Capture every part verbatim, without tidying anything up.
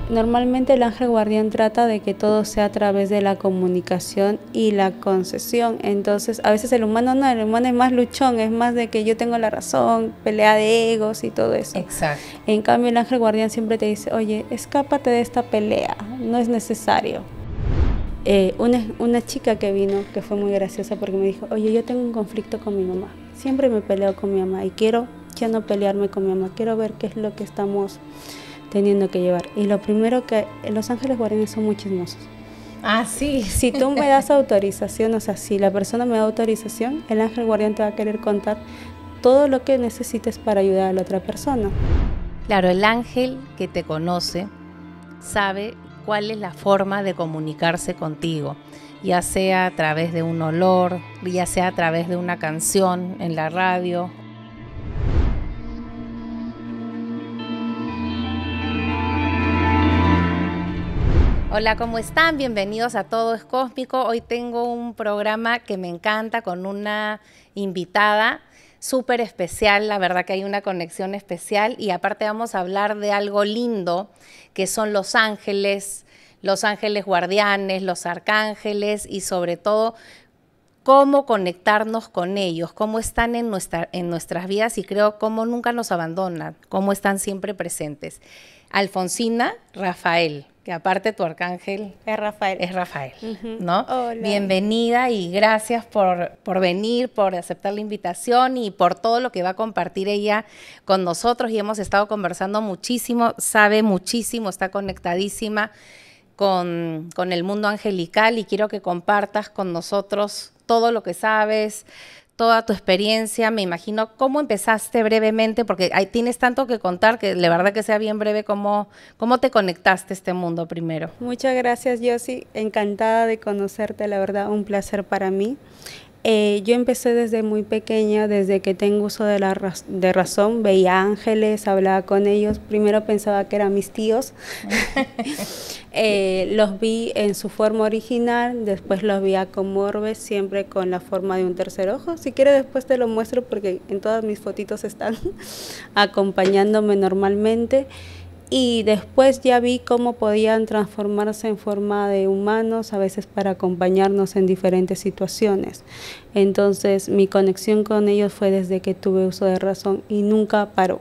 Normalmente el ángel guardián trata de que todo sea a través de la comunicación y la concesión. Entonces, a veces el humano no, el humano es más luchón, es más de que yo tengo la razón, pelea de egos y todo eso. Exacto. En cambio, el ángel guardián siempre te dice, oye, escápate de esta pelea, no es necesario. Eh, una, una chica que vino, que fue muy graciosa porque me dijo, oye, yo tengo un conflicto con mi mamá, siempre me peleo con mi mamá y quiero ya no pelearme con mi mamá, quiero ver qué es lo que estamos teniendo que llevar. Y lo primero que, los ángeles guardianes son muy chismosos. Ah, sí. Si tú me das autorización, o sea, si la persona me da autorización, el ángel guardián te va a querer contar todo lo que necesites para ayudar a la otra persona. Claro, el ángel que te conoce sabe cuál es la forma de comunicarse contigo, ya sea a través de un olor, ya sea a través de una canción en la radio. Hola, ¿cómo están? Bienvenidos a Todo es Cósmico. Hoy tengo un programa que me encanta con una invitada súper especial. La verdad que hay una conexión especial y aparte vamos a hablar de algo lindo que son los ángeles, los ángeles guardianes, los arcángeles y sobre todo cómo conectarnos con ellos, cómo están en, nuestra, en nuestras vidas y creo cómo nunca nos abandonan, cómo están siempre presentes. Alfonsina Rafael, que aparte tu arcángel es Rafael, es Rafael, uh-huh. ¿no? Hola. Bienvenida y gracias por, por venir, por aceptar la invitación y por todo lo que va a compartir ella con nosotros y hemos estado conversando muchísimo, sabe muchísimo, está conectadísima con, con el mundo angelical y quiero que compartas con nosotros todo lo que sabes, toda tu experiencia. Me imagino cómo empezaste brevemente, porque ahí tienes tanto que contar que la verdad que sea bien breve, cómo, cómo te conectaste a este mundo primero. Muchas gracias, Yossi, encantada de conocerte, la verdad, un placer para mí. Eh, yo empecé desde muy pequeña, desde que tengo uso de la raz- de razón, veía ángeles, hablaba con ellos, primero pensaba que eran mis tíos, eh, los vi en su forma original, después los vi como orbes, siempre con la forma de un tercer ojo. Si quieres después te lo muestro porque en todas mis fotitos están acompañándome normalmente. Y después ya vi cómo podían transformarse en forma de humanos, a veces para acompañarnos en diferentes situaciones. Entonces mi conexión con ellos fue desde que tuve uso de razón y nunca paró.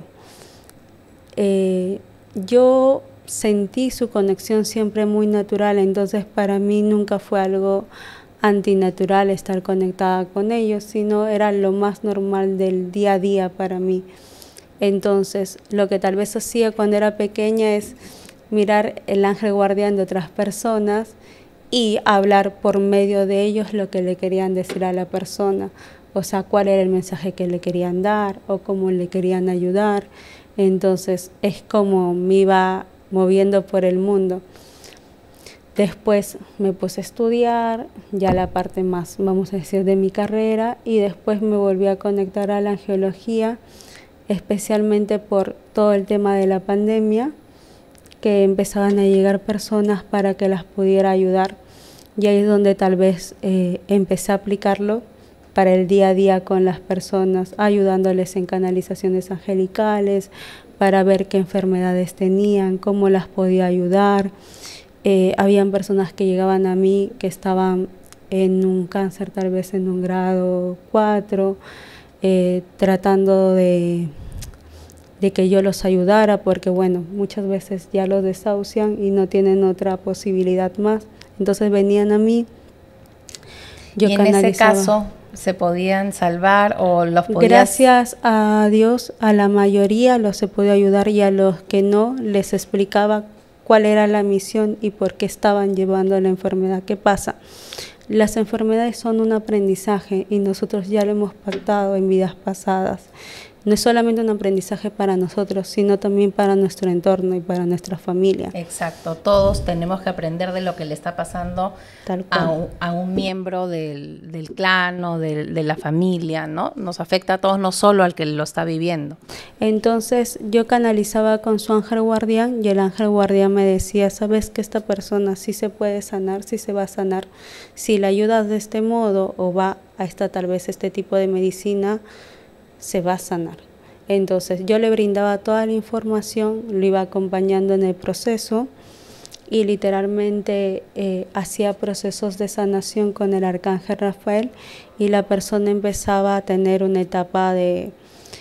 Eh, yo sentí su conexión siempre muy natural, entonces para mí nunca fue algo antinatural estar conectada con ellos, sino era lo más normal del día a día para mí. Entonces, lo que tal vez hacía cuando era pequeña es mirar el ángel guardián de otras personas y hablar por medio de ellos lo que le querían decir a la persona, o sea, cuál era el mensaje que le querían dar o cómo le querían ayudar. Entonces, es como me iba moviendo por el mundo. Después me puse a estudiar, ya la parte más, vamos a decir, de mi carrera, y después me volví a conectar a la angiología, especialmente por todo el tema de la pandemia, que empezaban a llegar personas para que las pudiera ayudar. Y ahí es donde tal vez eh, empecé a aplicarlo para el día a día con las personas, ayudándoles en canalizaciones angelicales, para ver qué enfermedades tenían, cómo las podía ayudar. Eh, habían personas que llegaban a mí que estaban en un cáncer, tal vez en un grado cuatro, Eh, tratando de, de que yo los ayudara, porque bueno, muchas veces ya los desahucian y no tienen otra posibilidad más. Entonces venían a mí, yo y en canalizaba. ese caso, ¿se podían salvar o los podías...? Gracias a Dios, a la mayoría los he podido ayudar y a los que no, les explicaba cuál era la misión y por qué estaban llevando la enfermedad. ¿Qué pasa? Las enfermedades son un aprendizaje y nosotros ya lo hemos pactado en vidas pasadas. No es solamente un aprendizaje para nosotros, sino también para nuestro entorno y para nuestra familia. Exacto, todos tenemos que aprender de lo que le está pasando a un, a un miembro del, del clan o de, de la familia, ¿no? Nos afecta a todos, no solo al que lo está viviendo. Entonces yo canalizaba con su ángel guardián y el ángel guardián me decía, ¿sabes que esta persona sí se puede sanar, sí se va a sanar? Si la ayudas de este modo o va a esta tal vez este tipo de medicina, se va a sanar. Entonces yo le brindaba toda la información, lo iba acompañando en el proceso y literalmente eh, hacía procesos de sanación con el arcángel Rafael y la persona empezaba a tener una etapa de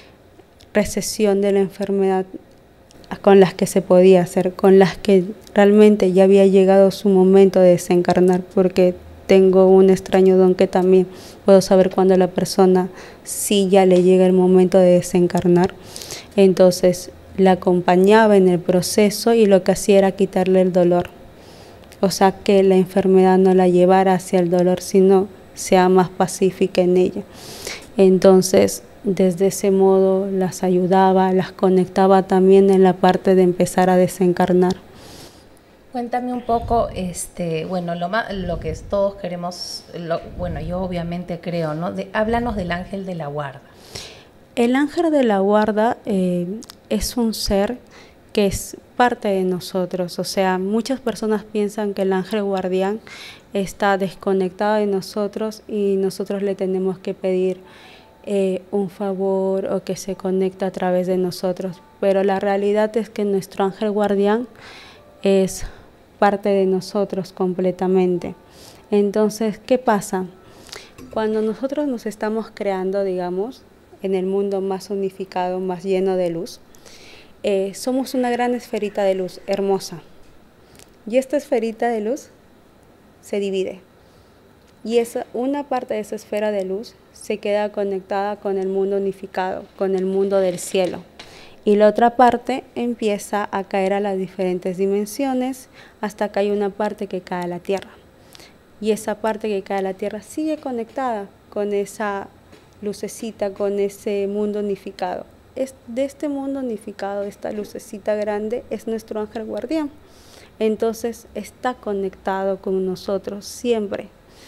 recesión de la enfermedad con las que se podía hacer, con las que realmente ya había llegado su momento de desencarnar, porque tengo un extraño don que también puedo saber cuando la persona sí ya le llega el momento de desencarnar. Entonces la acompañaba en el proceso y lo que hacía era quitarle el dolor, o sea que la enfermedad no la llevara hacia el dolor, sino sea más pacífica en ella. Entonces desde ese modo las ayudaba, las conectaba también en la parte de empezar a desencarnar. Cuéntame un poco, este, bueno, lo, más, lo que todos queremos, lo, bueno, yo obviamente creo, ¿no? De, háblanos del ángel de la guarda. El ángel de la guarda eh, es un ser que es parte de nosotros, o sea, muchas personas piensan que el ángel guardián está desconectado de nosotros y nosotros le tenemos que pedir Eh, un favor o que se conecta a través de nosotros, pero la realidad es que nuestro ángel guardián es parte de nosotros completamente. Entonces, ¿qué pasa? Cuando nosotros nos estamos creando, digamos, en el mundo más unificado, más lleno de luz, eh, somos una gran esferita de luz, hermosa, y esta esferita de luz se divide. Y esa, una parte de esa esfera de luz se queda conectada con el mundo unificado, con el mundo del cielo. Y la otra parte empieza a caer a las diferentes dimensiones hasta que hay una parte que cae a la tierra. Y esa parte que cae a la tierra sigue conectada con esa lucecita, con ese mundo unificado. Es, de este mundo unificado, esta lucecita grande es nuestro ángel guardián. Entonces está conectado con nosotros siempre.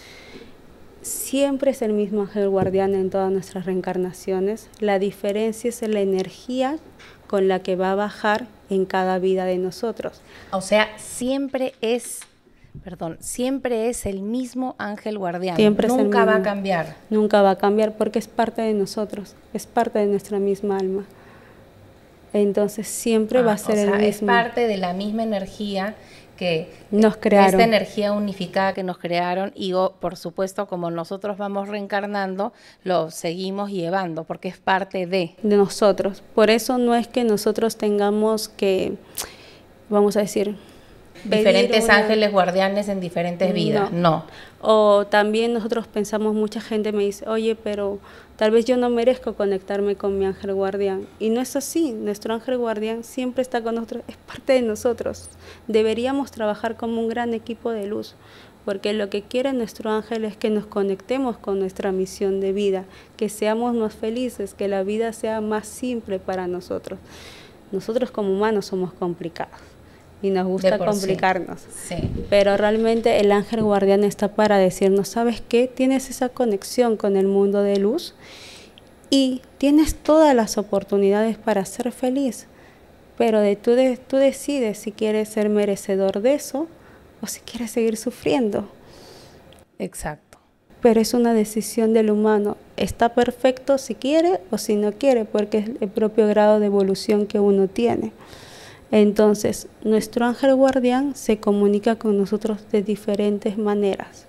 Siempre es el mismo ángel guardián en todas nuestras reencarnaciones. La diferencia es la energía con la que va a bajar en cada vida de nosotros. O sea, siempre es, perdón, siempre es el mismo ángel guardián. Siempre Nunca va a cambiar. Nunca va a cambiar porque es parte de nosotros, es parte de nuestra misma alma. Entonces siempre ah, va a ser o sea, el mismo. Es parte de la misma energía que nos crearon. Esta energía unificada que nos crearon y oh, por supuesto como nosotros vamos reencarnando, lo seguimos llevando porque es parte de... de nosotros. Por eso no es que nosotros tengamos que, vamos a decir... diferentes una... ángeles guardianes en diferentes vidas, no. no. O también nosotros pensamos, mucha gente me dice, oye, pero tal vez yo no merezco conectarme con mi ángel guardián. Y no es así, nuestro ángel guardián siempre está con nosotros, es parte de nosotros. Deberíamos trabajar como un gran equipo de luz, porque lo que quiere nuestro ángel es que nos conectemos con nuestra misión de vida, que seamos más felices, que la vida sea más simple para nosotros. Nosotros como humanos somos complicados y nos gusta complicarnos, sí. Sí. Pero realmente el ángel guardián está para decirnos, ¿sabes qué? Tienes esa conexión con el mundo de luz y tienes todas las oportunidades para ser feliz, pero de, tú, de, tú decides si quieres ser merecedor de eso o si quieres seguir sufriendo. Exacto. Pero es una decisión del humano, está perfecto si quiere o si no quiere, porque es el propio grado de evolución que uno tiene. Entonces, nuestro ángel guardián se comunica con nosotros de diferentes maneras.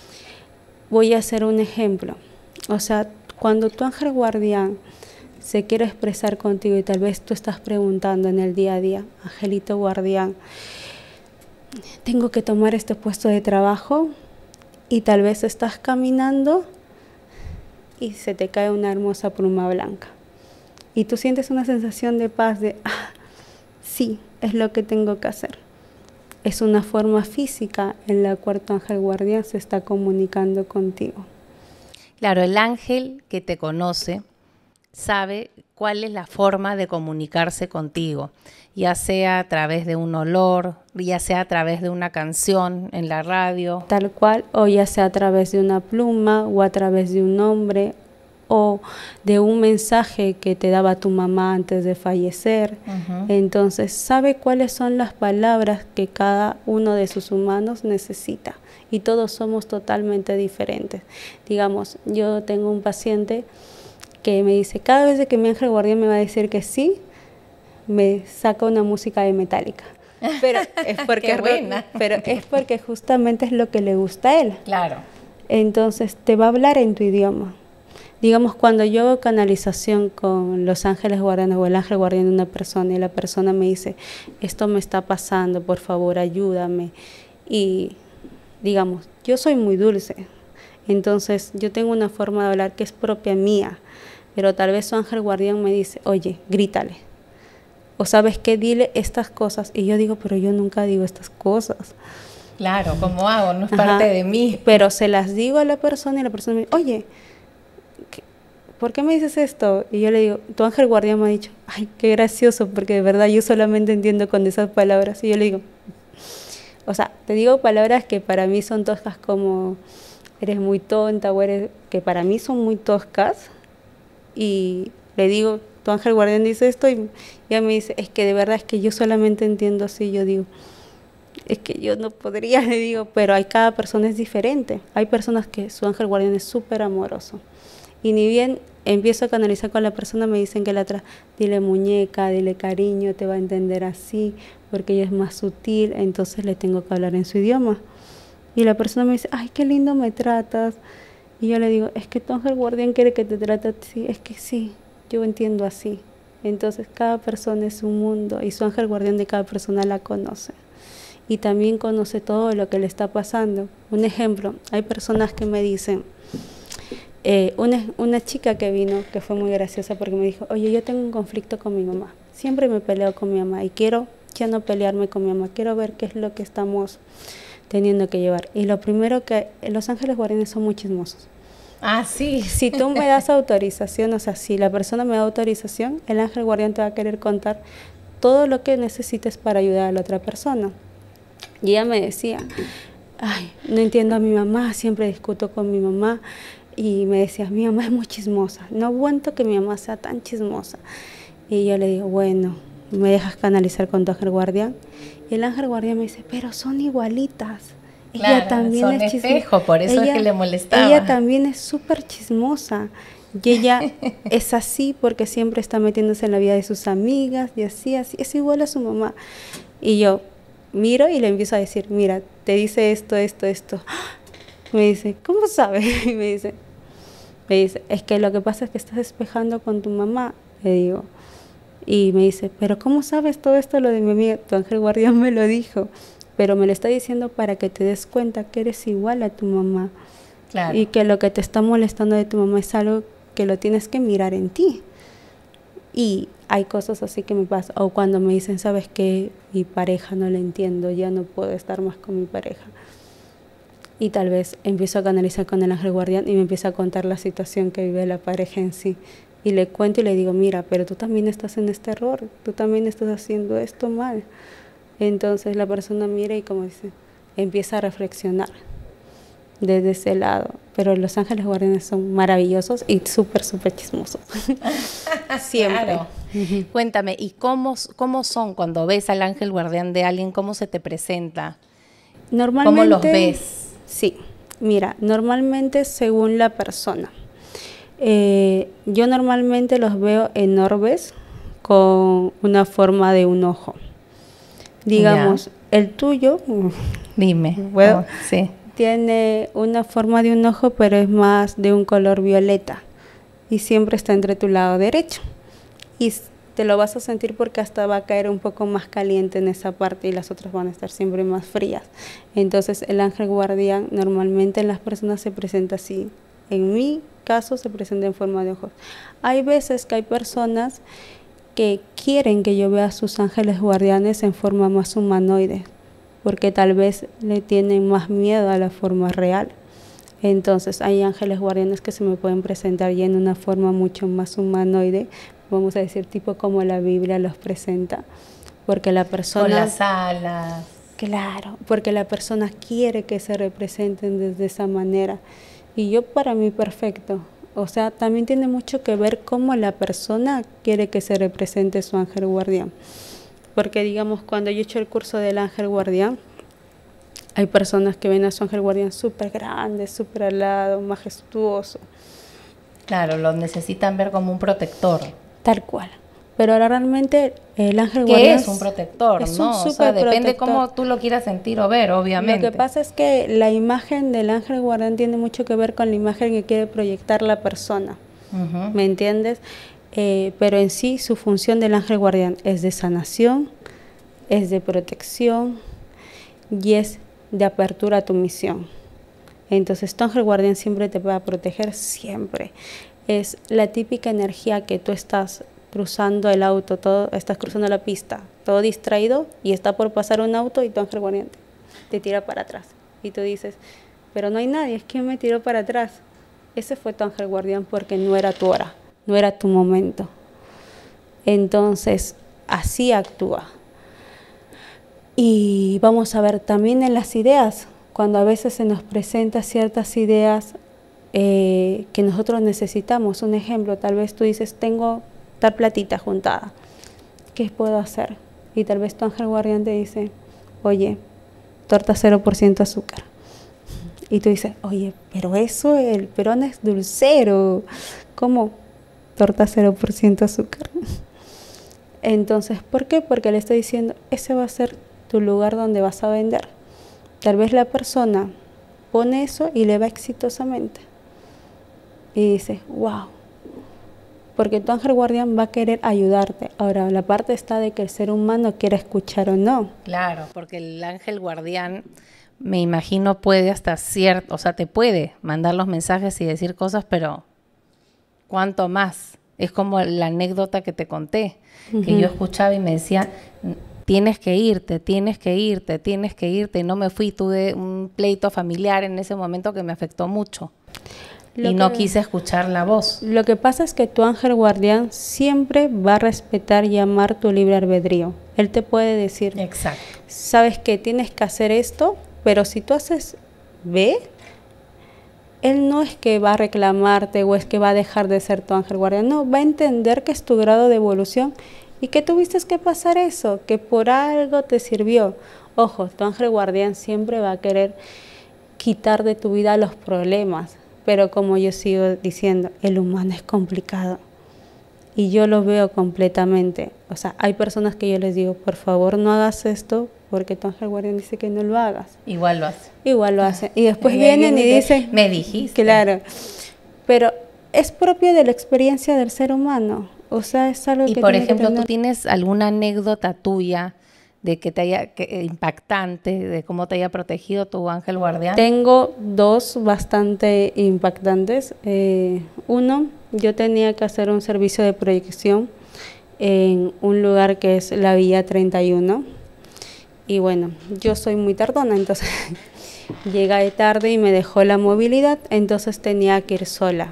Voy a hacer un ejemplo. O sea, cuando tu ángel guardián se quiere expresar contigo y tal vez tú estás preguntando en el día a día, angelito guardián, tengo que tomar este puesto de trabajo y tal vez estás caminando y se te cae una hermosa pluma blanca. Y tú sientes una sensación de paz, de... Ah, sí, es lo que tengo que hacer. Es una forma física en la cual tu ángel guardián se está comunicando contigo. Claro, el ángel que te conoce sabe cuál es la forma de comunicarse contigo, ya sea a través de un olor, ya sea a través de una canción en la radio. Tal cual, o ya sea a través de una pluma o a través de un nombre o de un mensaje que te daba tu mamá antes de fallecer. Uh-huh. Entonces sabe cuáles son las palabras que cada uno de sus humanos necesita y todos somos totalmente diferentes. Digamos, yo tengo un paciente que me dice, cada vez que mi ángel guardián me va a decir que sí, me saca una música de Metallica. pero es porque, Qué buena. pero es porque justamente es lo que le gusta a él. Claro. Entonces te va a hablar en tu idioma. Digamos, cuando yo hago canalización con los ángeles guardianes o el ángel guardián de una persona y la persona me dice, esto me está pasando, por favor ayúdame. Y digamos, yo soy muy dulce, entonces yo tengo una forma de hablar que es propia mía, pero tal vez su ángel guardián me dice, oye, grítale. O sabes qué, dile estas cosas. Y yo digo, pero yo nunca digo estas cosas. Claro, ¿cómo hago? No es Ajá, parte de mí. pero se las digo a la persona y la persona me dice, oye, ¿por qué me dices esto? Y yo le digo, tu ángel guardián me ha dicho, ay, qué gracioso, porque de verdad yo solamente entiendo con esas palabras. Y yo le digo, o sea, te digo palabras que para mí son toscas como, eres muy tonta, o eres, que para mí son muy toscas. Y le digo, tu ángel guardián dice esto, y ella me dice, es que de verdad es que yo solamente entiendo así. Yo digo, es que yo no podría, le digo, pero hay, cada persona es diferente. Hay personas que su ángel guardián es súper amoroso. Y ni bien empiezo a canalizar con la persona, me dicen que la otra, dile muñeca, dile cariño, te va a entender así, porque ella es más sutil, entonces le tengo que hablar en su idioma. Y la persona me dice, ay, qué lindo me tratas. Y yo le digo, es que tu ángel guardián quiere que te trate así. Es que sí, yo entiendo así. Entonces cada persona es un mundo y su ángel guardián de cada persona la conoce. Y también conoce todo lo que le está pasando. Un ejemplo, hay personas que me dicen, Eh, una, una chica que vino, que fue muy graciosa porque me dijo, oye, yo tengo un conflicto con mi mamá, siempre me peleo con mi mamá y quiero ya no pelearme con mi mamá, quiero ver qué es lo que estamos teniendo que llevar. Y lo primero que, los ángeles guardianes son muy chismosos. Ah, sí. Si tú me das autorización, o sea, si la persona me da autorización, el ángel guardián te va a querer contar todo lo que necesites para ayudar a la otra persona. Y ella me decía, ay, no entiendo a mi mamá, siempre discuto con mi mamá. Y me decía, mi mamá es muy chismosa, no aguanto que mi mamá sea tan chismosa. Y yo le digo, bueno, ¿me dejas canalizar con tu ángel guardián? Y el ángel guardián me dice, pero son igualitas. Claro, ella también son es chismosa. espejo, por eso ella, es que le molestaba. Ella también es súper chismosa. Y ella es así porque siempre está metiéndose en la vida de sus amigas y así, así. Es igual a su mamá. Y yo miro y le empiezo a decir, mira, te dice esto, esto, esto. Me dice, ¿cómo sabes? Y me dice, me dice, es que lo que pasa es que estás despejando con tu mamá, le digo. Y me dice, pero ¿cómo sabes todo esto lo de mi amiga? Tu ángel guardián me lo dijo, pero me lo está diciendo para que te des cuenta que eres igual a tu mamá. Claro. Y que lo que te está molestando de tu mamá es algo que lo tienes que mirar en ti. Y hay cosas así que me pasan. O cuando me dicen, ¿sabes qué? Mi pareja no la entiendo, ya no puedo estar más con mi pareja. Y tal vez empiezo a canalizar con el ángel guardián y me empieza a contar la situación que vive la pareja en sí. Y le cuento y le digo, mira, pero tú también estás en este error, tú también estás haciendo esto mal. Entonces la persona mira y, como dice, empieza a reflexionar desde ese lado. Pero los ángeles guardianes son maravillosos y súper, súper chismosos. Siempre. Claro. Uh-huh. Cuéntame, ¿y cómo, cómo son cuando ves al ángel guardián de alguien? ¿Cómo se te presenta? Normalmente, ¿cómo los ves? Sí, mira, normalmente según la persona. Eh, yo normalmente los veo en orbes con una forma de un ojo. Digamos, ya. El tuyo, dime, bueno, oh, sí. Tiene una forma de un ojo, pero es más de un color violeta y siempre está entre tu lado derecho. Y te lo vas a sentir porque hasta va a caer un poco más caliente en esa parte y las otras van a estar siempre más frías. Entonces el ángel guardián normalmente en las personas se presenta así. En mi caso se presenta en forma de ojos. Hay veces que hay personas que quieren que yo vea a sus ángeles guardianes en forma más humanoide, porque tal vez le tienen más miedo a la forma real. Entonces hay ángeles guardianes que se me pueden presentar ya en una forma mucho más humanoide, vamos a decir tipo como la Biblia los presenta, porque la persona... Con las alas. Claro, porque la persona quiere que se representen desde esa manera. Y yo para mí perfecto. O sea, también tiene mucho que ver cómo la persona quiere que se represente su ángel guardián. Porque digamos, cuando yo he hecho el curso del ángel guardián, hay personas que ven a su ángel guardián súper grande, súper alado, majestuoso. Claro, lo necesitan ver como un protector. Tal cual. Pero ahora realmente el ángel que guardián es un protector, es ¿no? un O sea, depende superprotector. cómo tú lo quieras sentir o ver, obviamente. Lo que pasa es que la imagen del ángel guardián tiene mucho que ver con la imagen que quiere proyectar la persona, Uh-huh. ¿me entiendes? Eh, pero en sí su función del ángel guardián es de sanación, es de protección y es de apertura a tu misión. Entonces tu ángel guardián siempre te va a proteger, siempre. Es la típica energía que tú estás cruzando el auto, todo, estás cruzando la pista, todo distraído y está por pasar un auto y tu ángel guardián te, te tira para atrás. Y tú dices, pero no hay nadie, es que me tiró para atrás. Ese fue tu ángel guardián porque no era tu hora, no era tu momento. Entonces, así actúa. Y vamos a ver también en las ideas, cuando a veces se nos presentan ciertas ideas eh, que nosotros necesitamos. Un ejemplo, tal vez tú dices, tengo tal platita juntada, ¿qué puedo hacer? Y tal vez tu ángel guardián te dice, oye, torta cero por ciento azúcar. Y tú dices, oye, pero eso, el Perón es dulcero. ¿Cómo? Torta cero por ciento azúcar. Entonces, ¿por qué? Porque le estoy diciendo, ese va a ser tu lugar donde vas a vender. Tal vez la persona pone eso y le va exitosamente. Y dice, wow. Porque tu ángel guardián va a querer ayudarte. Ahora, la parte está de que el ser humano quiera escuchar o no. Claro, porque el ángel guardián, me imagino, puede hasta cierto, o sea, te puede mandar los mensajes y decir cosas, pero ¿cuánto más? Es como la anécdota que te conté, uh-huh. que yo escuchaba y me decía, tienes que irte, tienes que irte, tienes que irte. Y no me fui, tuve un pleito familiar en ese momento que me afectó mucho. Lo y no que, quise escuchar la voz. Lo que pasa es que tu ángel guardián siempre va a respetar y amar tu libre albedrío. Él te puede decir, exacto, sabes que tienes que hacer esto, pero si tú haces B, él no es que va a reclamarte o es que va a dejar de ser tu ángel guardián. No, va a entender que es tu grado de evolución y que tuviste que pasar eso, que por algo te sirvió. Ojo, tu ángel guardián siempre va a querer quitar de tu vida los problemas. Pero como yo sigo diciendo, el humano es complicado y yo lo veo completamente. O sea, hay personas que yo les digo, por favor no hagas esto porque tu ángel guardián dice que no lo hagas. Igual lo hace. Igual lo hace. Y después y vienen y dicen, me dijiste. Claro, pero es propio de la experiencia del ser humano. O sea, es algo y que por tiene ejemplo, que tener... ¿tú tienes alguna anécdota tuya de que te haya que, impactante, de cómo te haya protegido tu ángel guardián? Tengo dos bastante impactantes. Eh, uno, yo tenía que hacer un servicio de proyección en un lugar que es la Villa treinta y uno. Y bueno, yo soy muy tardona, entonces llegué tarde y me dejó la movilidad, entonces tenía que ir sola.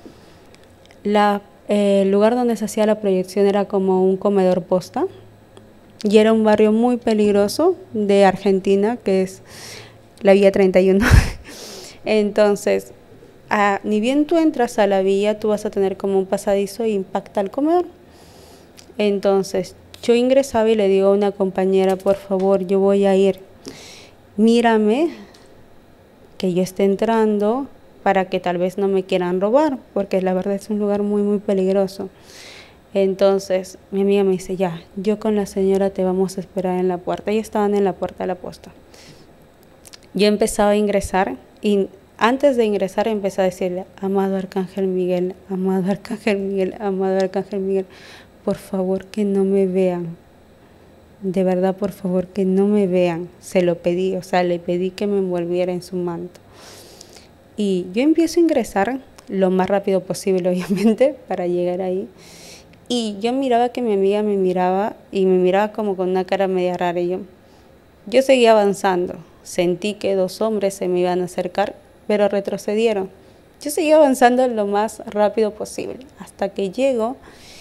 La, eh, el lugar donde se hacía la proyección era como un comedor posta. Y era un barrio muy peligroso de Argentina, que es la Villa treinta y uno. Entonces, a, ni bien tú entras a la villa, tú vas a tener como un pasadizo e impacta el comedor. Entonces, yo ingresaba y le digo a una compañera, por favor, yo voy a ir, mírame, que yo esté entrando, para que tal vez no me quieran robar, porque la verdad es un lugar muy, muy peligroso. Entonces, mi amiga me dice, ya, yo con la señora te vamos a esperar en la puerta. Ellos estaban en la puerta de la posta. Yo empezaba a ingresar y antes de ingresar empecé a decirle, amado Arcángel Miguel, amado Arcángel Miguel, amado Arcángel Miguel, por favor que no me vean. De verdad, por favor, que no me vean. Se lo pedí, o sea, le pedí que me envolviera en su manto. Y yo empiezo a ingresar lo más rápido posible, obviamente, para llegar ahí. Y yo miraba que mi amiga me miraba y me miraba como con una cara media rara. Y yo, yo seguía avanzando. Sentí que dos hombres se me iban a acercar, pero retrocedieron. Yo seguía avanzando lo más rápido posible hasta que llego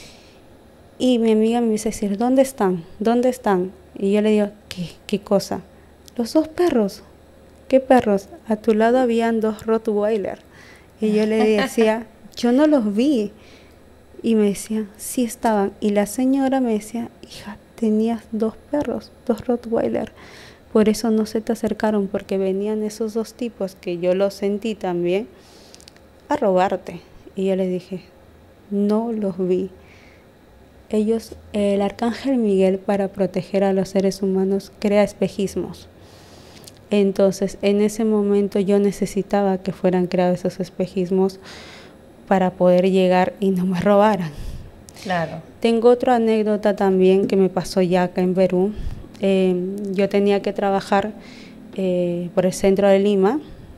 y mi amiga me dice decir, ¿dónde están? ¿Dónde están? Y yo le digo, ¿qué, qué cosa? Los dos perros. ¿Qué perros? A tu lado habían dos Rottweiler. Y yo le decía, yo no los vi. Y me decía, sí estaban. Y la señora me decía, hija, tenías dos perros, dos Rottweiler. Por eso no se te acercaron, porque venían esos dos tipos, que yo los sentí también, a robarte. Y yo le dije, no los vi. ellos, el arcángel Miguel, para proteger a los seres humanos, crea espejismos. Entonces, en ese momento yo necesitaba que fueran creados esos espejismos para poder llegar y no me robaran. Claro. Tengo otra anécdota también que me pasó ya acá en Perú. Eh, yo tenía que trabajar eh, por el centro de Lima,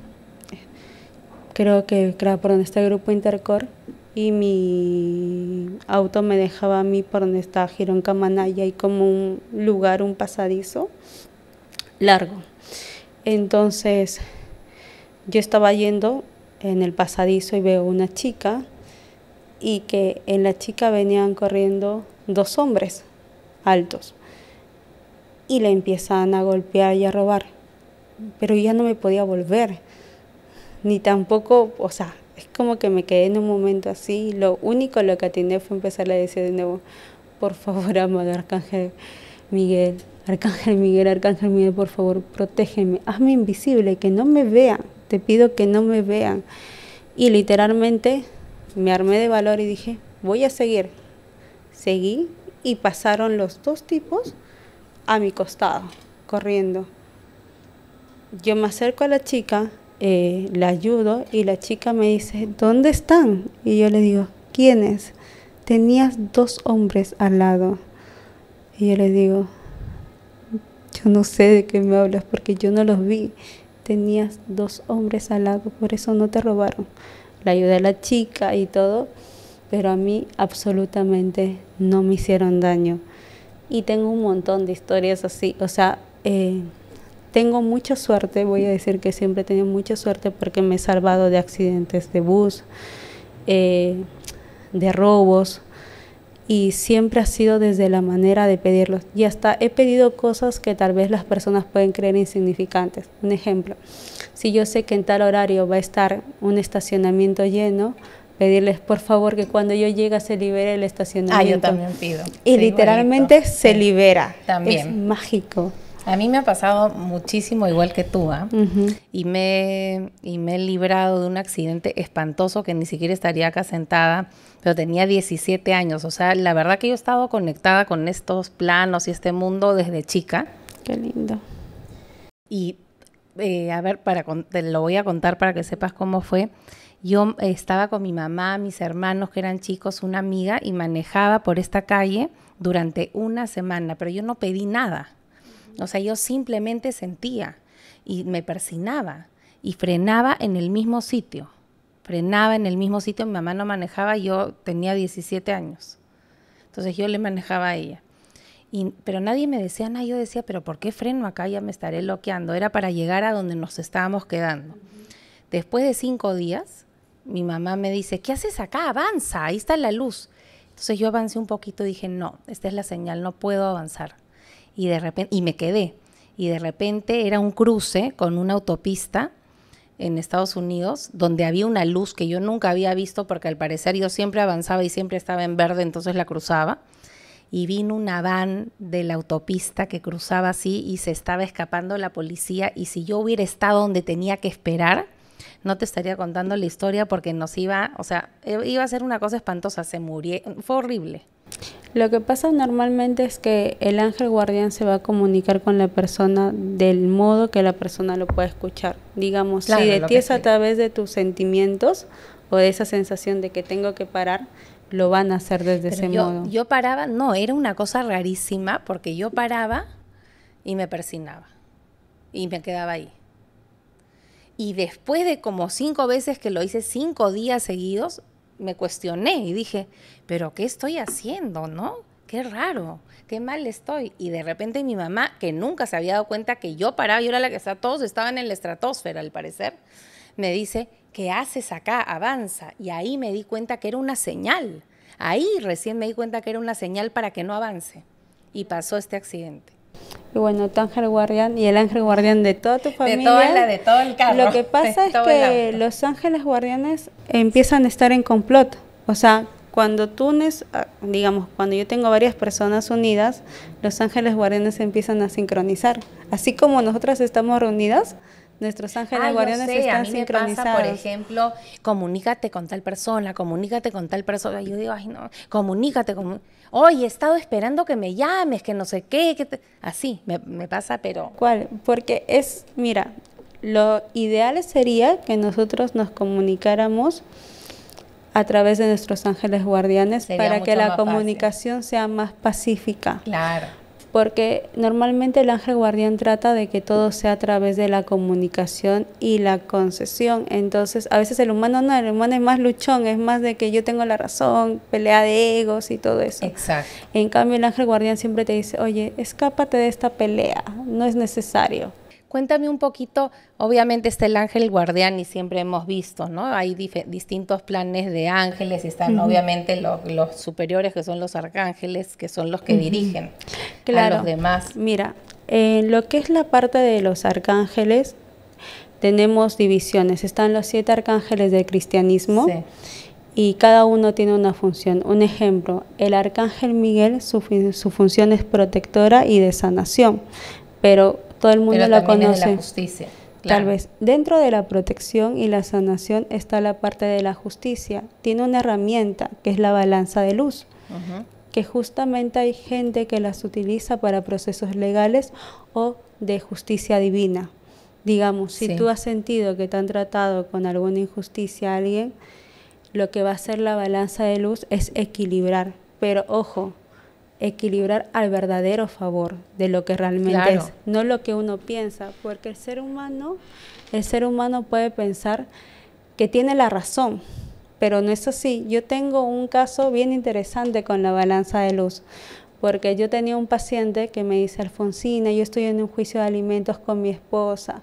creo que era por donde está el grupo Intercor, y mi auto me dejaba a mí por donde está Girón Camanaya, y como un lugar, un pasadizo largo. Entonces yo estaba yendo en el pasadizo y veo una chica, y que en la chica venían corriendo dos hombres altos y le empiezan a golpear y a robar, pero ya no me podía volver, ni tampoco, o sea, es como que me quedé en un momento así. Lo único lo que atiné fue empezar a decir de nuevo, por favor, amado Arcángel Miguel, Arcángel Miguel, Arcángel Miguel, por favor, protégeme, hazme invisible, que no me vean, te pido que no me vean. Y literalmente me armé de valor y dije, voy a seguir. Seguí y pasaron los dos tipos a mi costado, corriendo. Yo me acerco a la chica, eh, la ayudo, y la chica me dice, ¿dónde están? Y yo le digo, ¿quiénes? Tenías dos hombres al lado. Y yo le digo, yo no sé de qué me hablas porque yo no los vi. Tenías dos hombres al lado, por eso no te robaron. La ayudé a la chica y todo, pero a mí absolutamente no me hicieron daño. Y tengo un montón de historias así, o sea, eh, tengo mucha suerte, voy a decir que siempre he tenido mucha suerte porque me he salvado de accidentes de bus, eh, de robos, y siempre ha sido desde la manera de pedirlos. Y hasta he pedido cosas que tal vez las personas pueden creer insignificantes. Un ejemplo, si yo sé que en tal horario va a estar un estacionamiento lleno, pedirles por favor que cuando yo llegue se libere el estacionamiento. Ah, yo también pido. Y sí, literalmente igualito. se sí. libera. También. Es mágico. A mí me ha pasado muchísimo igual que tú, ¿eh? Uh-huh. y, me, y me he librado de un accidente espantoso que ni siquiera estaría acá sentada, pero tenía diecisiete años. O sea, la verdad que yo he estado conectada con estos planos y este mundo desde chica. Qué lindo. Y eh, a ver, para, te lo voy a contar para que sepas cómo fue. Yo eh, estaba con mi mamá, mis hermanos que eran chicos, una amiga, y manejaba por esta calle durante una semana, pero yo no pedí nada. O sea, yo simplemente sentía y me persinaba y frenaba en el mismo sitio. Frenaba en el mismo sitio, mi mamá no manejaba, yo tenía diecisiete años. Entonces yo le manejaba a ella. Y, pero nadie me decía nada, yo decía, pero ¿por qué freno acá? Ya me estaré bloqueando. Era para llegar a donde nos estábamos quedando. Después de cinco días, mi mamá me dice, ¿qué haces acá? Avanza, ahí está la luz. Entonces yo avancé un poquito y dije, no, esta es la señal, no puedo avanzar. Y de repente, y me quedé, y de repente era un cruce con una autopista en Estados Unidos, donde había una luz que yo nunca había visto, porque al parecer yo siempre avanzaba y siempre estaba en verde, entonces la cruzaba, y vino una van de la autopista que cruzaba así, y se estaba escapando la policía, y si yo hubiera estado donde tenía que esperar, no te estaría contando la historia, porque nos iba, o sea, iba a ser una cosa espantosa, se murió, fue horrible. Lo que pasa normalmente es que el ángel guardián se va a comunicar con la persona del modo que la persona lo pueda escuchar. Digamos, claro, si de ti es a través de tus sentimientos o de esa sensación de que tengo que parar, lo van a hacer desde Pero ese yo, modo. Yo paraba, no, era una cosa rarísima porque yo paraba y me persinaba y me quedaba ahí. Y después de como cinco veces que lo hice, cinco días seguidos, me cuestioné y dije, ¿pero qué estoy haciendo, no? Qué raro, qué mal estoy. Y de repente mi mamá, que nunca se había dado cuenta que yo paraba, yo era la que estaba, todos estaban en la estratosfera al parecer, me dice, ¿qué haces acá? Avanza. Y ahí me di cuenta que era una señal. Ahí recién me di cuenta que era una señal para que no avance. Y pasó este accidente. Y bueno, tu ángel guardián y el ángel guardián de toda tu familia. De toda la, de todo el carro. Lo que pasa es que los ángeles guardianes empiezan a estar en complot. O sea, cuando tú, digamos, cuando yo tengo varias personas unidas, los ángeles guardianes empiezan a sincronizar. Así como nosotras estamos reunidas, Nuestros ángeles Ah, guardianes yo sé, están a mí me sincronizados. pasa, por ejemplo, comunícate con tal persona, comunícate con tal persona. Yo digo, ay, no, comunícate con... Oye, he estado esperando que me llames, que no sé qué, que te... así, me, me pasa, pero... ¿Cuál? Porque es, mira, lo ideal sería que nosotros nos comunicáramos a través de nuestros ángeles guardianes Sería para que mucho la más comunicación sea más pacífica. Claro. Porque normalmente el ángel guardián trata de que todo sea a través de la comunicación y la concesión. Entonces, a veces el humano no, el humano es más luchón, es más de que yo tengo la razón, pelea de egos y todo eso. Exacto. En cambio, el ángel guardián siempre te dice, oye, escápate de esta pelea, no es necesario. Cuéntame un poquito, obviamente está el ángel guardián y siempre hemos visto, ¿no? Hay distintos planes de ángeles y están uh-huh. obviamente los, los superiores que son los arcángeles, que son los que uh-huh. dirigen claro. a los demás. Mira, en lo que es la parte de los arcángeles, tenemos divisiones. Están los siete arcángeles del cristianismo sí. y cada uno tiene una función. Un ejemplo, el arcángel Miguel, su, su función es protectora y de sanación, pero todo el mundo Pero lo conoce. Es de la justicia. Claro. Tal vez dentro de la protección y la sanación está la parte de la justicia. Tiene una herramienta que es la balanza de luz, uh-huh. que justamente hay gente que las utiliza para procesos legales o de justicia divina. Digamos, si sí. tú has sentido que te han tratado con alguna injusticia a alguien, lo que va a hacer la balanza de luz es equilibrar. Pero ojo, equilibrar al verdadero favor de lo que realmente claro. es, no lo que uno piensa, porque el ser humano, el ser humano puede pensar que tiene la razón, pero no es así. Yo tengo un caso bien interesante con la balanza de luz, porque yo tenía un paciente que me dice, Alfonsina, yo estoy en un juicio de alimentos con mi esposa,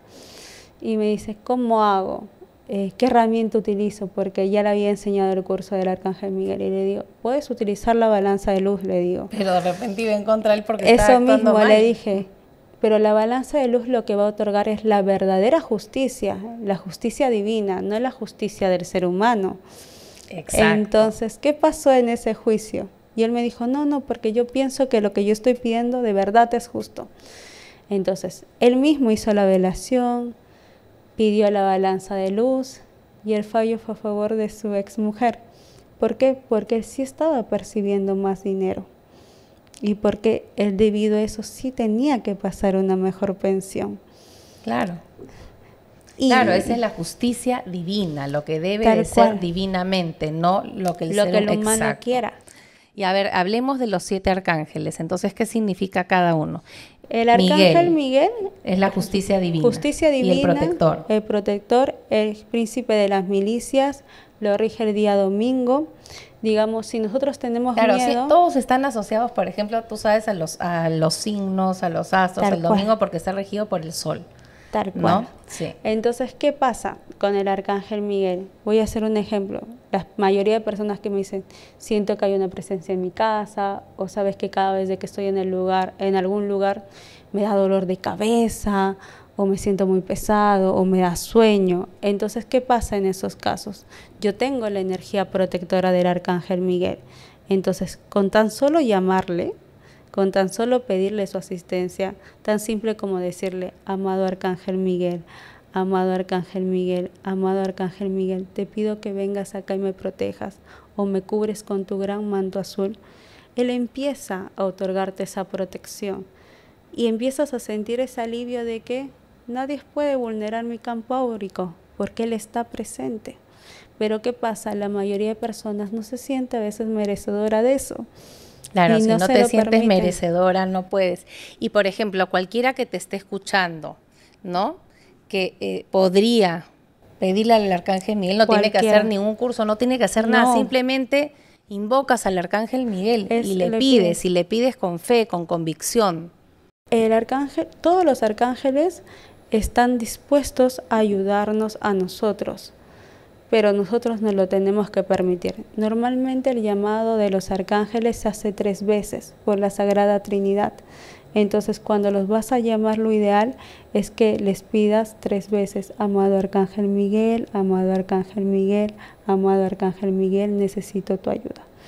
y me dice, ¿cómo hago? Eh, ¿qué herramienta utilizo? Porque ya le había enseñado el curso del Arcángel Miguel y le digo, puedes utilizar la balanza de luz, le digo. Pero de repente iba en contra de él porque Eso estaba actuando mismo mal. Le dije, pero la balanza de luz lo que va a otorgar es la verdadera justicia, la justicia divina, no la justicia del ser humano. Exacto. Entonces, ¿qué pasó en ese juicio? Y él me dijo, no, no, porque yo pienso que lo que yo estoy pidiendo de verdad es justo. Entonces, él mismo hizo la velación, pidió la balanza de luz y el fallo fue a favor de su exmujer. ¿Por qué? Porque él sí estaba percibiendo más dinero y porque él debido a eso sí tenía que pasar una mejor pensión. Claro. Y claro, esa es la justicia divina, lo que debe de ser cual. divinamente, no lo que el, lo ser que el humano exacto. quiera. Y a ver, hablemos de los siete arcángeles. Entonces, ¿qué significa cada uno? El arcángel Miguel, Miguel es la justicia divina. Justicia divina. Y el protector. El protector, el príncipe de las milicias, lo rige el día domingo. Digamos, si nosotros tenemos claro, miedo... Sí, todos están asociados, por ejemplo, tú sabes, a los, a los signos, a los astros, el domingo cual. porque está regido por el sol. Tal cual. ¿No? Sí. Entonces, ¿qué pasa con el arcángel Miguel? Voy a hacer un ejemplo. La mayoría de personas que me dicen, siento que hay una presencia en mi casa, o sabes que cada vez que estoy en el lugar, en algún lugar, me da dolor de cabeza, o me siento muy pesado, o me da sueño. Entonces, ¿qué pasa en esos casos? Yo tengo la energía protectora del arcángel Miguel. Entonces, con tan solo llamarle, con tan solo pedirle su asistencia, tan simple como decirle, amado Arcángel Miguel, amado Arcángel Miguel, amado Arcángel Miguel, te pido que vengas acá y me protejas, o me cubres con tu gran manto azul. Él empieza a otorgarte esa protección, y empiezas a sentir ese alivio de que nadie puede vulnerar mi campo áurico, porque Él está presente. Pero ¿qué pasa? La mayoría de personas no se siente a veces merecedora de eso. Claro, y si no, no se te lo sientes permiten. merecedora, no puedes. Y, por ejemplo, cualquiera que te esté escuchando, ¿no? Que eh, podría pedirle al Arcángel Miguel, no Cualquiera. tiene que hacer ningún curso, no tiene que hacer No. nada, simplemente invocas al Arcángel Miguel Es, y le, le pides, pides. y le pides con fe, con convicción. El arcángel, todos los arcángeles están dispuestos a ayudarnos a nosotros, pero nosotros nos lo tenemos que permitir. Normalmente el llamado de los arcángeles se hace tres veces por la Sagrada Trinidad. Entonces, cuando los vas a llamar, lo ideal es que les pidas tres veces, amado Arcángel Miguel, amado Arcángel Miguel, amado Arcángel Miguel, necesito tu ayuda.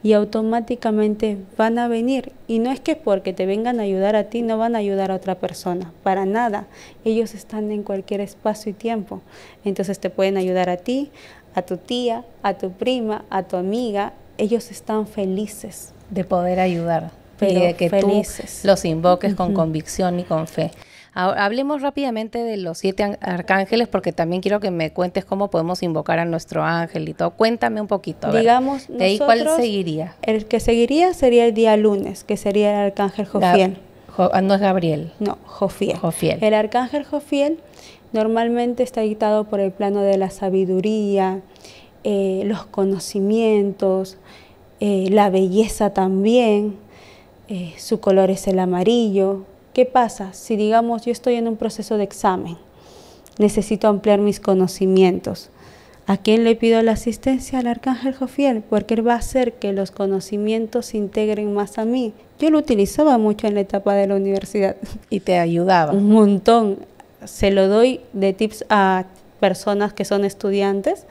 y automáticamente van a venir. Y no es que porque te vengan a ayudar a ti no van a ayudar a otra persona, para nada. Ellos están en cualquier espacio y tiempo. Entonces te pueden ayudar a ti, a tu tía, a tu prima, a tu amiga. Ellos están felices de poder ayudar, pero y de que felices. Tú los invoques uh-huh. con Uh-huh. convicción y con fe. Ahora, hablemos rápidamente de los siete arcángeles, porque también quiero que me cuentes cómo podemos invocar a nuestro ángel y todo. Cuéntame un poquito. A Digamos, ver, ¿de ahí cuál seguiría? El que seguiría sería el día lunes, que sería el arcángel Jofiel. Jo, no es Gabriel. No, Jofiel. Jofiel. El arcángel Jofiel normalmente está dictado por el plano de la sabiduría, eh, los conocimientos, eh, la belleza también. Eh, su color es el amarillo. ¿Qué pasa? Si digamos yo estoy en un proceso de examen, necesito ampliar mis conocimientos. ¿A quién le pido la asistencia? Al arcángel Jofiel, porque él va a hacer que los conocimientos se integren más a mí. Yo lo utilizaba mucho en la etapa de la universidad. ¿Y te ayudaba? Un montón. Se lo doy de tips a personas que son estudiantes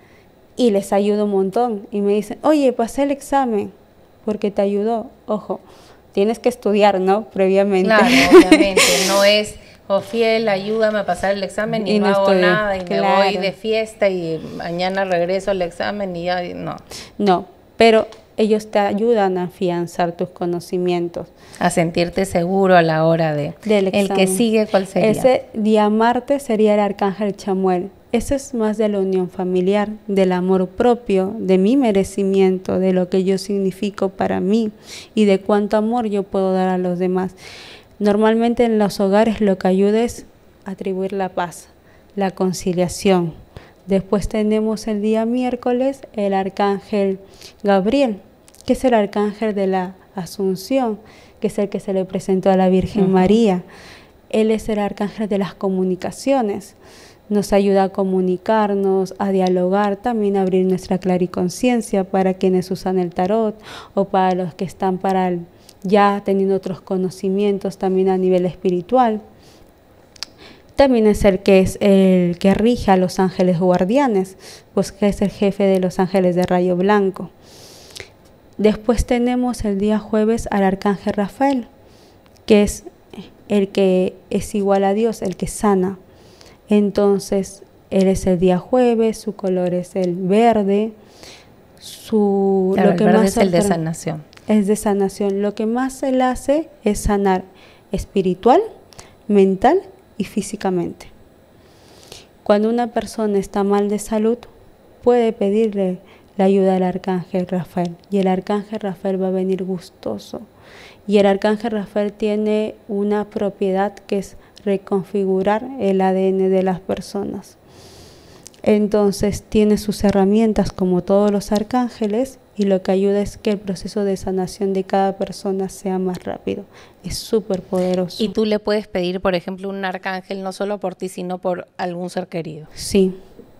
y les ayudo un montón. Y me dicen, oye, pasé el examen porque te ayudó. Ojo. Tienes que estudiar, ¿no? Previamente. Claro, obviamente. No es, Jofiel, ayúdame a pasar el examen y, y no, no hago nada y claro. me voy de fiesta y mañana regreso al examen y ya, no. No, pero ellos te ayudan a afianzar tus conocimientos. A sentirte seguro a la hora de... del examen. El que sigue, ¿cuál sería? Ese día martes sería el arcángel Chamuel. Ese es más de la unión familiar, del amor propio, de mi merecimiento, de lo que yo significo para mí y de cuánto amor yo puedo dar a los demás. Normalmente en los hogares lo que ayuda es atribuir la paz, la conciliación. Después tenemos el día miércoles el arcángel Gabriel, que es el arcángel de la Asunción, que es el que se le presentó a la Virgen uh-huh. María. Él es el arcángel de las comunicaciones. Nos ayuda a comunicarnos, a dialogar, también a abrir nuestra clariconciencia para quienes usan el tarot o para los que están para el, ya teniendo otros conocimientos también a nivel espiritual. También es el que es el que rige a los ángeles guardianes, pues que es el jefe de los ángeles de rayo blanco. Después tenemos el día jueves al arcángel Rafael, que es el que es igual a Dios, el que sana. Entonces, él es el día jueves, su color es el verde, su claro, lo que el verde más es el de sanación. Es de sanación. Lo que más él hace es sanar espiritual, mental y físicamente. Cuando una persona está mal de salud, puede pedirle la ayuda al arcángel Rafael, y el arcángel Rafael va a venir gustoso. Y el arcángel Rafael tiene una propiedad que es reconfigurar el A D N de las personas. Entonces tiene sus herramientas como todos los arcángeles y lo que ayuda es que el proceso de sanación de cada persona sea más rápido. Es súper poderoso. Y tú le puedes pedir, por ejemplo, un arcángel no solo por ti, sino por algún ser querido. Sí.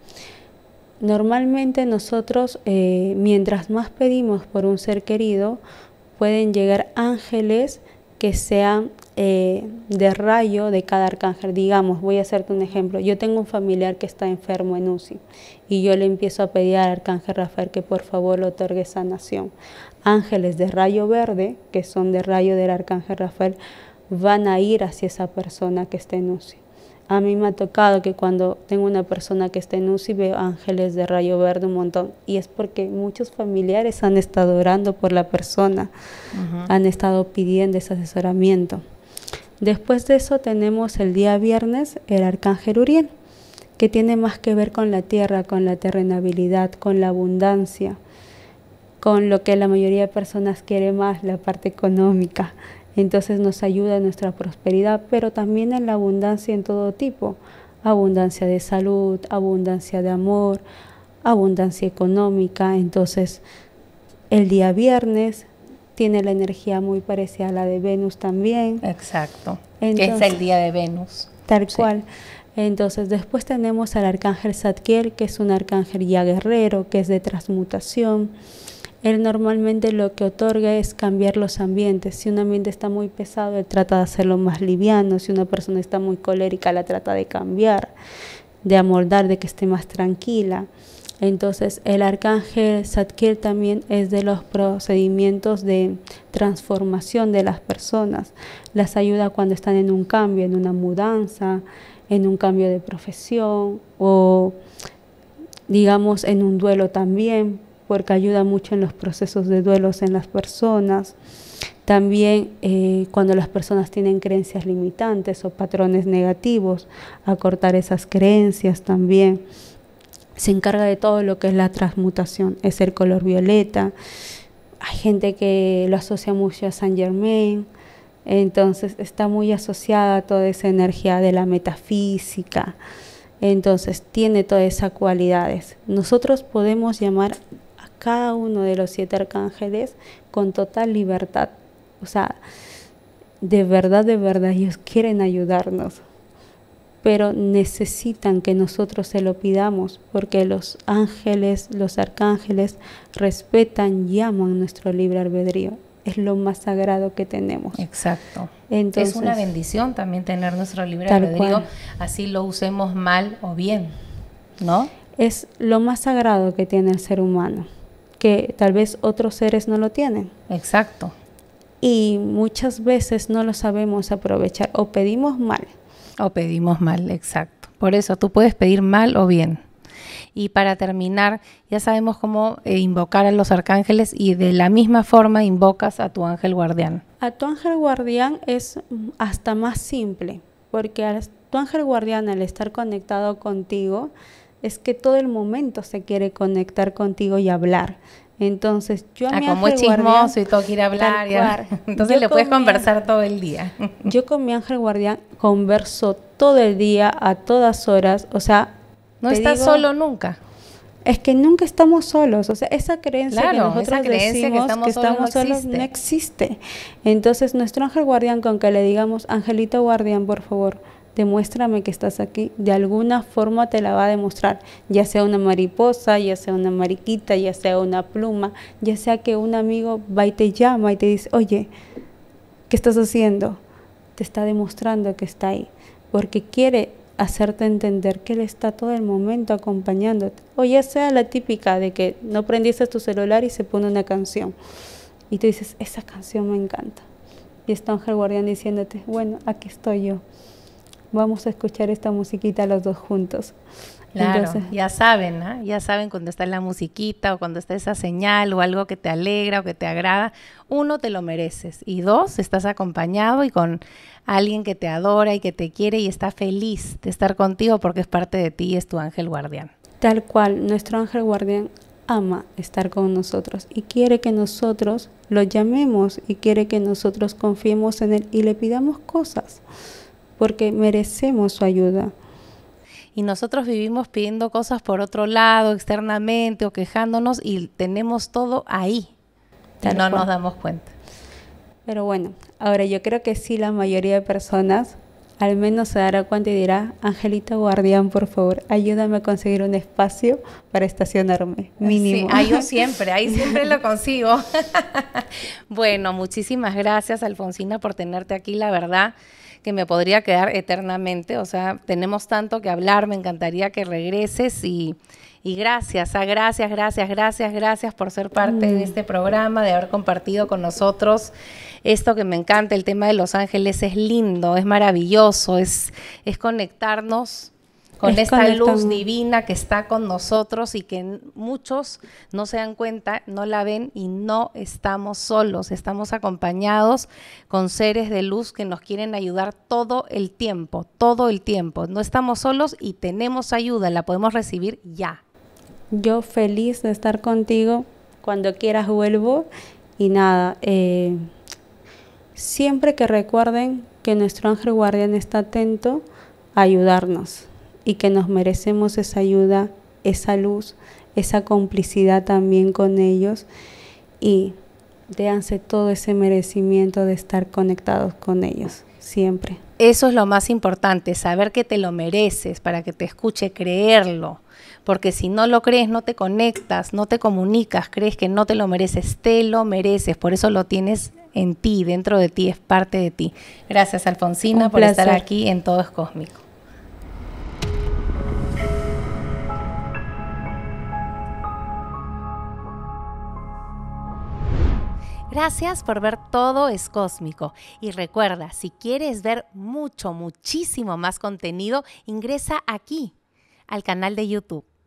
Normalmente nosotros, eh, mientras más pedimos por un ser querido, pueden llegar ángeles que sean eh, de rayo de cada arcángel. Digamos, voy a hacerte un ejemplo. Yo tengo un familiar que está enfermo en U C I y yo le empiezo a pedir al arcángel Rafael que por favor le otorgue sanación. Ángeles de rayo verde, que son de rayo del arcángel Rafael, van a ir hacia esa persona que está en U C I. A mí me ha tocado que cuando tengo una persona que está en U C I veo ángeles de rayo verde un montón, y es porque muchos familiares han estado orando por la persona, uh-huh. han estado pidiendo ese asesoramiento. Después de eso tenemos el día viernes el arcángel Uriel, que tiene más que ver con la tierra, con la terrenabilidad, con la abundancia, con lo que la mayoría de personas quiere más, la parte económica. Entonces nos ayuda en nuestra prosperidad, pero también en la abundancia en todo tipo. Abundancia de salud, abundancia de amor, abundancia económica. Entonces el día viernes tiene la energía muy parecida a la de Venus también. Exacto, Entonces, que es el día de Venus. Tal sí. cual. Entonces después tenemos al arcángel Zadkiel, que es un arcángel ya guerrero, que es de transmutación. Él normalmente lo que otorga es cambiar los ambientes. Si un ambiente está muy pesado, él trata de hacerlo más liviano. Si una persona está muy colérica, la trata de cambiar, de amoldar, de que esté más tranquila. Entonces el arcángel Zadkiel también es de los procedimientos de transformación de las personas. Las ayuda cuando están en un cambio, en una mudanza, en un cambio de profesión o digamos en un duelo también, porque ayuda mucho en los procesos de duelos en las personas. También eh, cuando las personas tienen creencias limitantes o patrones negativos, a cortar esas creencias también. Se encarga de todo lo que es la transmutación, es el color violeta. Hay gente que lo asocia mucho a Saint Germain, entonces está muy asociada a toda esa energía de la metafísica, entonces tiene todas esas cualidades. Nosotros podemos llamar a cada uno de los siete arcángeles con total libertad, o sea, de verdad, de verdad, ellos quieren ayudarnos, pero necesitan que nosotros se lo pidamos, porque los ángeles, los arcángeles respetan y aman nuestro libre albedrío. Es lo más sagrado que tenemos. Exacto. Entonces, es una bendición también tener nuestro libre albedrío, así lo usemos mal o bien, ¿no? Es lo más sagrado que tiene el ser humano, que tal vez otros seres no lo tienen. Exacto. Y muchas veces no lo sabemos aprovechar o pedimos mal. O pedimos mal, exacto. Por eso tú puedes pedir mal o bien. Y para terminar, ya sabemos cómo eh, invocar a los arcángeles y de la misma forma invocas a tu ángel guardián. A tu ángel guardián es hasta más simple, porque a tu ángel guardián al estar conectado contigo, es que todo el momento se quiere conectar contigo y hablar. Entonces, yo a ah, mi como ángel es chismoso guardián, y todo quiere hablar, ya. Entonces yo le puedes mi, conversar todo el día. Yo con mi ángel guardián converso todo el día, a todas horas, o sea... No estás digo, solo nunca. Es que nunca estamos solos, o sea, esa creencia claro, que nosotros esa creencia decimos que estamos, que estamos solos, no, solos existe. no existe. Entonces, nuestro ángel guardián, con que le digamos, angelito guardián, por favor, demuéstrame que estás aquí, de alguna forma te la va a demostrar, ya sea una mariposa, ya sea una mariquita, ya sea una pluma, ya sea que un amigo va y te llama y te dice, oye, ¿qué estás haciendo? Te está demostrando que está ahí, porque quiere hacerte entender que él está todo el momento acompañándote. O ya sea la típica de que no prendiste tu celular y se pone una canción y tú dices, esa canción me encanta, y está ángel guardián diciéndote, bueno, aquí estoy yo, vamos a escuchar esta musiquita los dos juntos. Claro, Entonces, ya saben, ¿eh? Ya saben cuando está la musiquita o cuando está esa señal o algo que te alegra o que te agrada. Uno, te lo mereces. Y dos, estás acompañado y con alguien que te adora y que te quiere y está feliz de estar contigo porque es parte de ti y es tu ángel guardián. Tal cual, nuestro ángel guardián ama estar con nosotros y quiere que nosotros lo llamemos y quiere que nosotros confiemos en él y le pidamos cosas, porque merecemos su ayuda. Y nosotros vivimos pidiendo cosas por otro lado, externamente o quejándonos y tenemos todo ahí. Y no nos damos cuenta. Pero bueno, ahora yo creo que sí, la mayoría de personas al menos se dará cuenta y dirá, angelito guardián, por favor, ayúdame a conseguir un espacio para estacionarme, mínimo. Sí, ahí yo siempre, ahí siempre lo consigo. Bueno, muchísimas gracias, Alfonsina, por tenerte aquí, la verdad que me podría quedar eternamente, o sea, tenemos tanto que hablar, me encantaría que regreses y, y gracias, ah, gracias, gracias, gracias, gracias por ser parte mm. de este programa, de haber compartido con nosotros esto que me encanta, el tema de Los Ángeles es lindo, es maravilloso, es, es conectarnos con es esta luz divina que está con nosotros y que muchos no se dan cuenta, no la ven y no estamos solos, estamos acompañados con seres de luz que nos quieren ayudar todo el tiempo, todo el tiempo. No estamos solos y tenemos ayuda, la podemos recibir ya. Yo feliz de estar contigo, cuando quieras vuelvo y nada, eh, siempre que recuerden que nuestro ángel guardián está atento a ayudarnos. Y que nos merecemos esa ayuda, esa luz, esa complicidad también con ellos y déanse todo ese merecimiento de estar conectados con ellos, siempre. Eso es lo más importante, saber que te lo mereces para que te escuche, creerlo, porque si no lo crees no te conectas, no te comunicas, crees que no te lo mereces, te lo mereces, por eso lo tienes en ti, dentro de ti, es parte de ti. Gracias, Alfonsina, por estar aquí en Todo es Cósmico. Gracias por ver Todo es Cósmico. Y recuerda, si quieres ver mucho, muchísimo más contenido, ingresa aquí, al canal de YouTube.